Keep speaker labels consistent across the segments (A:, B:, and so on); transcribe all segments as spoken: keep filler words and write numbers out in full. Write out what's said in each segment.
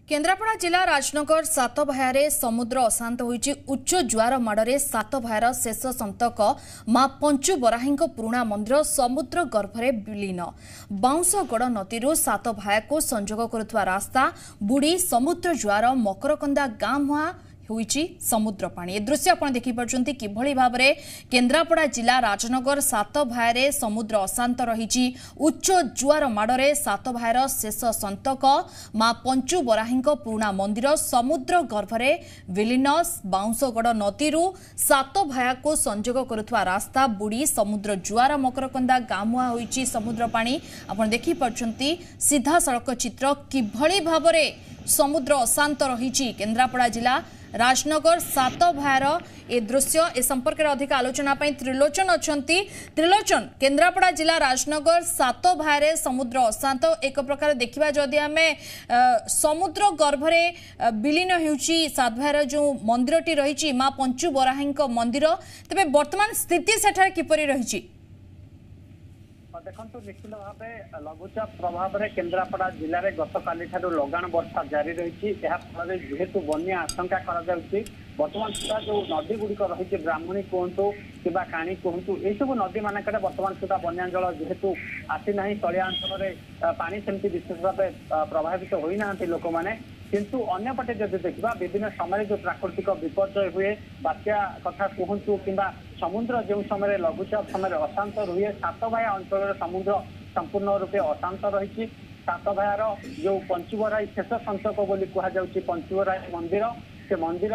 A: केन्द्रापड़ा जिला राजनगर सातभायारे समुद्र अशांत होईची उच्च ज्वार माड़े सातभायार शेष संतक मां पंचु बराही पुराणा मंदिर समुद्र गर्भरे विलीन। बाउंशगड़ नदी सातभाया को संजोग करुवा रास्ता बुड़ी समुद्र ज्वार मकरकंदा गां मुहां होईची समुद्र पानी। ए दृश्य आप देखिपार्छन्ति किभଳି भाबरे केन्द्रापड़ा जिला राजनगर सातभायारे समुद्र अशांत रही उच्च जुआर माड़े सातभायार शेष संतक मां पंचु बराही पुराणा मंदिर समुद्र गर्भरे विलीन। बाउंशगड़ नदी सातभाया को संजोग करुवा रास्ता बुड़ी समुद्र जुआर मकरकंदा गां मुहां होईची समुद्र पानी। आप देखिपार्छन्ति सीधा सड़क चित्र किभଳି भाबरे समुद्र अशांत रही केन्द्रापड़ा जिला राजनगर सातभायार ए दृश्य ए संपर्क में अधिक आलोचना त्रिलोचन अच्छी। त्रिलोचन, केन्द्रापड़ा जिला राजनगर सातभायारे समुद्र अशांत एक प्रकार देखा जदि आम समुद्र गर्भरे विलीन होउची सातभायार जो मंदिरटी रही मां पंचु बराही मंदिर, तेज वर्तमान स्थिति सेठार किपरि रही?
B: देखो निश्चित भाव लघुचाप प्रभाव में केन्द्रापड़ा जिले में गतकाली लगाण वर्षा जारी रही फल जेहेतु बन्या आशंका बर्तमान सुधा जो नदी गुड़िक रही ब्राह्मणी कहतु कि काणी कहतु यू नदी मानक बर्तमान सुधा बन्या जल जेहेतु आसीना तलिया अंचल में पानी सेमती विशेष भाव प्रभावित होना लोक मैंने किंतु अन्यपटे जब देखा विभिन्न समय जो प्राकृतिक विपर्यय हुए बात्या कथा कहतु कि समुद्र जो समय लघुचाप समय अशांत रुए सातभाया अंचल समुद्र संपूर्ण रूपे अशांत रही सातभायार जो पंचुबराई शेष संतक बोली कहुच्छी पंचुबराई मंदिर से मंदिर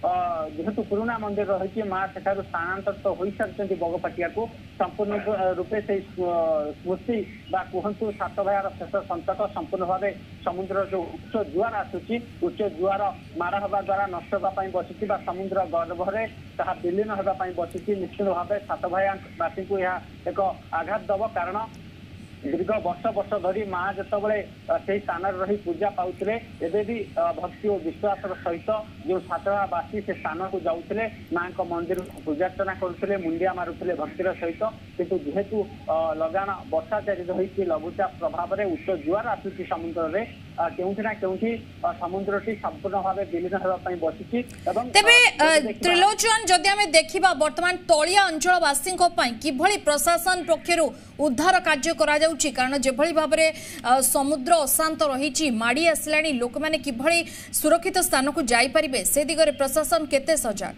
B: जेहेतु पुराणा मंदिर रही माँ सेठार स्थानांतरित हो सारी बगपाटिया को संपूर्ण रूपे से स्मृति कहतु सातभायार शेष संतक संपूर्ण भाव समुद्र जो उच्च जुआर आसूची उच्च जुआर माड़ हवा द्वारा नष्ट होगापी बसी समुद्र गर्भरे ताहा विलीन होगापी बसी निश्चित भाव सातभायावासी को यह एक आघात दब कारण दीर्घ वर्ष वर्ष धरी माँ जितेबाला से स्थान रही पूजा पाते एवं भी भक्ति और विश्वास सहित जो सातभायावासी से स्थान को जाऊे माँ को मंदिर पूजार्चना करुले मुंडिया मारुले भक्तिर सहित किंतु जेहेतु लगाण वर्षा जारी रही लघुचाप प्रभाव में उच्च जुआर आसूची समुद्र में केउठिना केउठी समुद्रटी संपूर्ण भाव विलीन होगापी बसी।
A: तेबे त्रिलोचन जदि आम देखा वर्तमान तलिया अंचलवासी किभଳି प्रशासन पक्षरु उद्धार कार्य करा जाउछि कारण जेभଳି भाव में समुद्र अशांत रही माड़ी आसलानी लोक मैंने किभଳି सुरक्षित स्थान को जाई परिबे से दिगरे प्रशासन केते सजाग?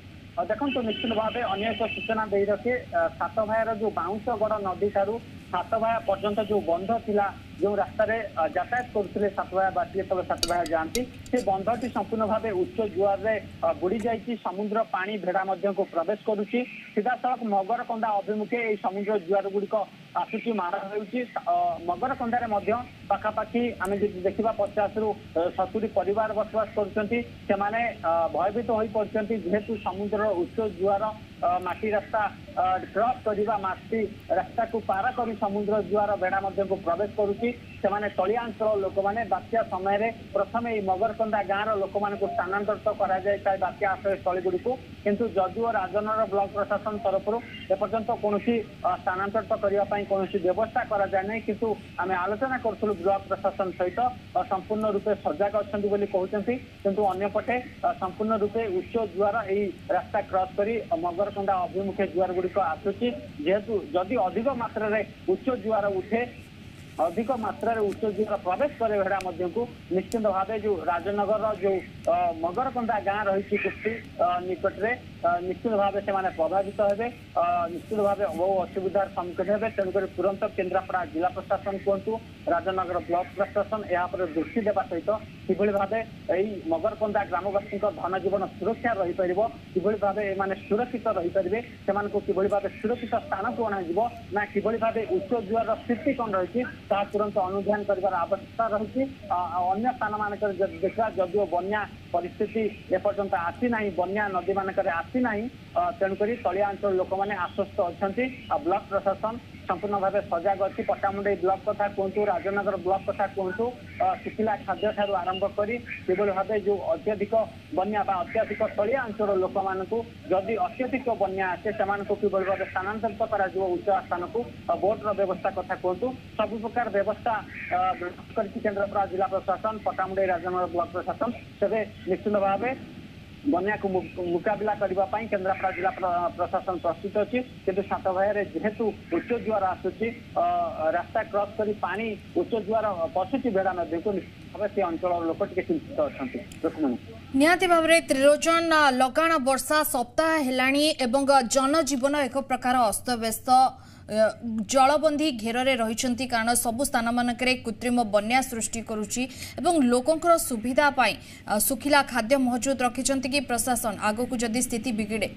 B: देखो तो निश्चित भाव अन्य एक सूचना दे रखे सातभायार जो बाउंशगड़ नदी ठारू सातभाया पर्यंत जो बंध थिला जो रास्ता यातायात करुले सातभायावासी जो सातभाया जाती से बंधटी संपूर्ण भाव उच्च जुआर में बुड़ी जाइए समुद्र पानी भेड़ा को प्रवेश करुच्ची सीधा सड़क मगरकंदा अभिमुखे ये समुद्र जुआर गुड़िक आसूची माड़ हो मगरकंदार पखापाखि आम देखा पचास रु सतुरी परिवार बसवास कर भयभीत हो पड़ते जेहेतु समुद्र उच्च जुआर माटी रास्ता क्रॉस करवा माटी रास्ता को पार कर समुद्र जुआर बेड़ा को प्रवेश करुच्ची से तलिया अंचल लोक मैंने बात्या समय प्रथम ये मगरकंदा गाँव लोक मान स्थानांतरित कराए बात्या आश्रय स्थल गुड़ी को किंतु जदिओ राजनगर ब्लॉक प्रशासन तरफ एपर्यंत कौन स्थानांतरित करने कौन व्यवस्था कराए किंतु आम आलोचना करूँ ब्लॉक प्रशासन सहित संपूर्ण रूपे सजग अच्छा कहते किंतु अन्यपटे संपूर्ण रूपे उच्च जुआर यही रास्ता क्रॉस कर मगरकंदा अभिमुखे जुआर गुड़िक आसूची जेहेतु जदि अधिक मात्रा उच्च जुआर उठे अधिक मात्रा उच्च जुआर प्रवेश करे भेड़ा को निश्चित भाव जो राजनगर जो मगरकंदा गाँ रही कुर्ती निकट में निश्चित भाव से प्रभावित हे निश्चित भाव बहु असुविधार सम्मुखीन हे तेणुक तुरंत केन्द्रापड़ा जिला प्रशासन कहतु राजनगर ब्लॉक प्रशासन यहाँ दृष्टि देवा सहित कि भाव यही मगरकंदा ग्रामवासी धन जीवन सुरक्षा रही पार कि भाव एम सुरक्षित रही पारे से भाव सुरक्षित स्थान को अणाଯିव ना कि भाव उच्च जुआर स्थिति कौन रही तुरंत अनुधान कर आवश्यकता रही अन्य स्थान मानक देखा जदिओ बन्या परिस्थिति एपर्यंत आसीना बन्या नदी मानक आसीना तेणुक तलिया अंचल लोक मैंने आश्वस्त अच्छा ब्लॉक प्रशासन संपूर्ण भाव सजग अच्छी पट्टामुंडई ब्लॉक कथा कहतु राजनगर ब्लॉक कथा कहतु शुखिला खाद्य ठार आरंभ आरंभ करी किभଳି भाबे जो अत्यधिक बन्या बा अत्यधिक तलिया अंचल लोक मानकु जदि अत्यधिक बन्या आसे सेमानकु किभଳି भाबे स्थानांतरित करा जो उच्च स्थान को बोट व्यवस्था कथा कहतु सब प्रकार व्यवस्था करछि केन्द्रापड़ा जिला प्रशासन पटामुंडई राजनगर ब्लॉक प्रशासन तेरे निश्चित भाव बन्या को मुकाबला करने केन्द्रापड़ा जिला प्रशासन प्रस्तुत अच्छी किंतु सात भाई जेहेतु उच्च ज्वार आसूची रास्ता क्रॉस करी पानी उच्च ज्वार पशुची बेड़ा नदी को निश्चित से अंचल लोक टे चिंतित अच्छा
A: निहाती भाव में त्रिलोचन लगाण वर्षा सप्ताह हेलाणी एवं जनजीवन एक प्रकार अस्तव्यस्त जलबंदी घेरे रही कारण सबु स्थान मानक कृत्रिम बन्या सृष्टि करुच्ची एवं लोकंकर सुविधा पाई सुखिला खाद्य महजूद रखिंट कि प्रशासन आगो को जदि स्थिति बिगिड़े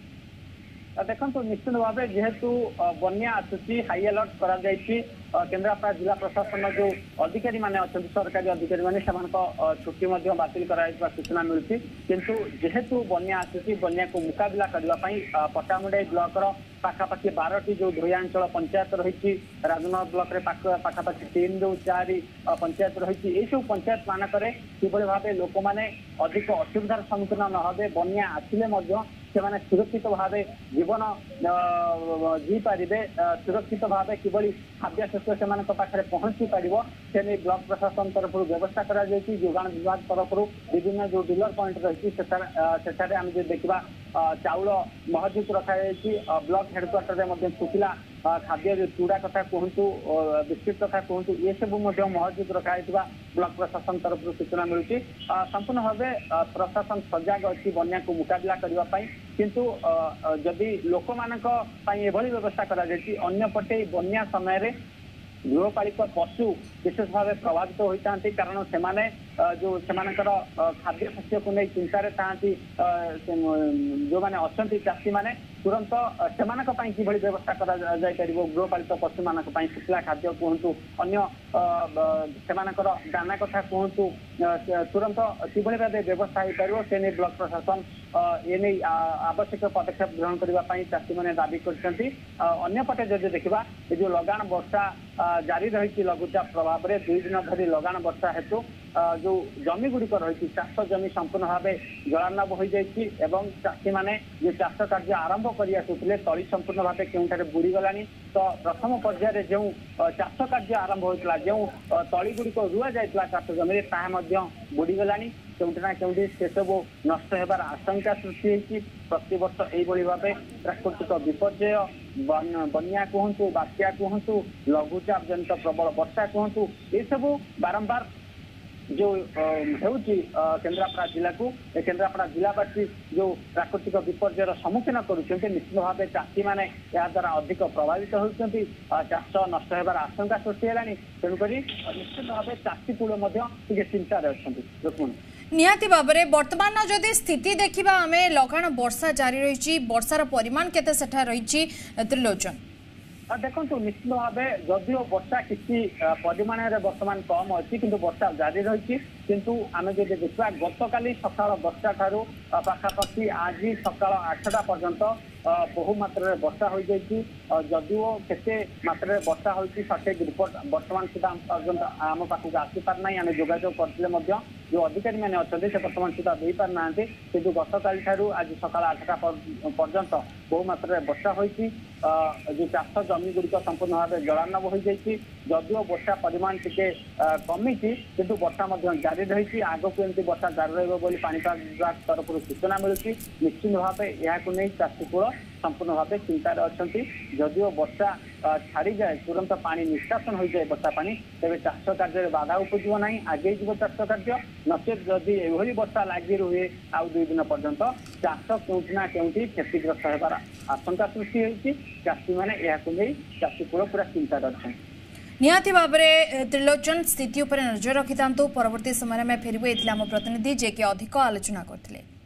B: देखो निश्चित भाव जेहेतु बन्या आसूची हाई अलर्ट करा केन्द्रापड़ा जिला प्रशासन जो अधिकारी माने अच्छा सरकारी अधिकारी माने छुट्टी बातिल करा सूचना मिलती किंतु जेहेतु बन्या आसूची बन्या को मुकाबला करने पटामुंडई ब्लॉक पाखापाखि बारटी जो धोयांचल पंचायत रही राजनगर ब्लॉक रे पाखापाखि तीन जो चार पंचायत रही यही सब पंचायत मानक किभଳି भाव लोक मैंने अधिक असुविधार सम्मुखीन न हे बन्या आसिले से सुरक्षित भाव जीवन जी पारे सुरक्षित भाव कि खाद्य शस्य से पाखे पहुंची पार से नहीं ब्लॉक प्रशासन तरफ व्यवस्था करा जोगाण विभाग तरफ विभिन्न जो डीलर पॉइंट रही आम जो देखा चाउल महजूद रखा ब्लॉक हेडक्वार्टर में सुखिला खाद्य जो चूड़ा कथा कहतु बिस्किट कथा कहतु ये सब महजूद रखा ब्लॉक प्रशासन तरफ सूचना मिलूँ संपूर्ण भाव प्रशासन सजग अच्छी बन्या को मुकाबला करने किंतु जदि लोक मानक एभली व्यवस्था करा अन्यपटे बन्या समय गृहपालित पशु विशेष भाव प्रभावित होता कारण से जो से खाद्य शस्य को नहीं चिंतार था जो मैंने अच्छा चाषी मैंने तुरंत से कि व्यवस्था कर गृहपालित पशु मान शुखला खाद्य कहतु अन्य से दाना कथा कहतु तुरंत कि भाव व्यवस्था हो पार से नहीं ब्लॉक प्रशासन ये नहीं आवश्यक पदक्षेप ग्रहण करने चाषी मैंने दाबी करपटे जदि देखा ये जो लगाण वर्षा जारी रही लघुचाप प्रभाव में दुई दिन धरी लगाण वर्षा हेतु जो जमी गुड़िक रही चाष जमी संपूर्ण भाव जलार्णव हो जाए चाषी मैंने जो चाष कार्य आरंभ कर आसुले तली संपूर्ण भाव के बुड़ी गला तो प्रथम पर्यायर जो चाष कार्य आरंभ होता जो तली गुड़िक रुआ जाता चाष जमी बुड़ी गला केउठना केउठी से सब नष्ट होबार आशंका सृष्टि होती प्रतिवर्ष यही भाव प्राकृतिक विपर्यय बन्या कहतु बात्या कहतु लघुचाप जनित प्रबल वर्षा कहतु ये सब बारंबार जो होउची केन्द्रापड़ा जिला को केन्द्रापड़ा जिलावासी जो प्राकृतिक विपर्ययर सम्मुखीन करुँच निश्चित भाव चाषी मैंने या द्वारा अधिक प्रभावित होती चाष नष्ट होबार आशंका सृष्टि है तेणुक निश्चित भाव चाषी कूल चिंतार अच्छा लोक
A: निहाती भाव में वर्तमान जदि स्थिति देखा आम लगाण वर्षा जारी रही वर्षार परिमाण केते सेठा रही त्रिलोचन
B: देखो निश्चित भाव जदिव वर्षा किसी परिमाण में बर्तमान कम अच्छी किंतु वर्षा जारी रही किंतु आम जो देखा गतकाली सकाल दसटा ठारू पाखापाखि आज सकाल आठटा पर्यंत बहु मात्रा वर्षा हो जदिव केते मात्रा वर्षा होती सठिक रिपोर्ट बर्तमान सुधा पर्यंत आम पाखक आसी पार ना आम जोगाजोग करते जो अधिकारी मैंने अच्छा से बर्तमान सुधा दे पार ना कि गतकाली ठारू आज सकाल आठटा पर्यंत बहु मात्रा वर्षा होती जो चाष जमी गुड़िक संपूर्ण भाव जलार्णव हो जदिव वर्षा परिमाण टिके कमी किंतु वर्षा जारी रही आगक एमती वर्षा जारी रहीपाग विभाग तरफ सूचना मिलूँ निश्चित भाव यह नहीं चाषी कूल संपूर्ण भाव चिंतार अच्छा जदिव वर्षा छाड़ी जाए तुरंत पानी निष्कासन हो जाए वर्षा पानी तेज चाष कार्य बाधा उपजो ना आगे जीव चाष कार्य नचेत जदि एभली वर्षा लगी रुहे आउ दुई दिन पर्यंत चाष केउठना केउठी क्षतिग्रस्त होबार आशंका सृष्टि होती चाषी मैंने चाषी कूल पूरा चिंतार अच्छा
A: निहाती भाव में त्रिलोचन स्थिति उपर नजर रखि परवर्ती समय में फेरबे आम प्रतिनिधि जे कि अधिक आलोचना करते।